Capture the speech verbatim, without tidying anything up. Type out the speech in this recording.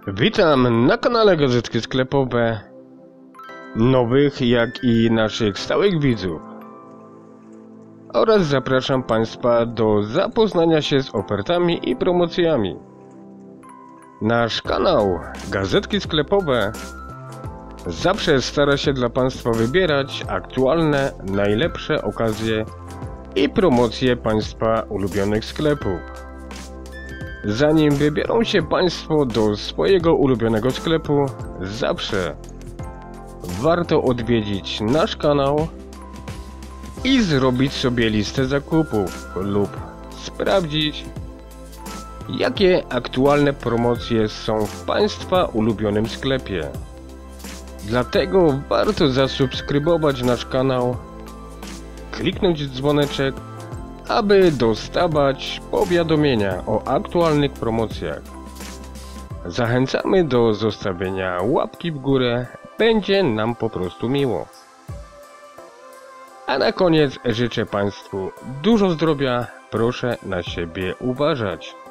Witam na kanale Gazetki Sklepowe, nowych jak i naszych stałych widzów, oraz zapraszam Państwa do zapoznania się z ofertami i promocjami. Nasz kanał Gazetki Sklepowe zawsze stara się dla Państwa wybierać aktualne, najlepsze okazje i promocje Państwa ulubionych sklepów. Zanim wybiorą się Państwo do swojego ulubionego sklepu, zawsze warto odwiedzić nasz kanał i zrobić sobie listę zakupów lub sprawdzić, jakie aktualne promocje są w Państwa ulubionym sklepie. Dlatego warto zasubskrybować nasz kanał, kliknąć w dzwoneczek, aby dostawać powiadomienia o aktualnych promocjach. Zachęcamy do zostawienia łapki w górę, będzie nam po prostu miło. A na koniec życzę Państwu dużo zdrowia, proszę na siebie uważać.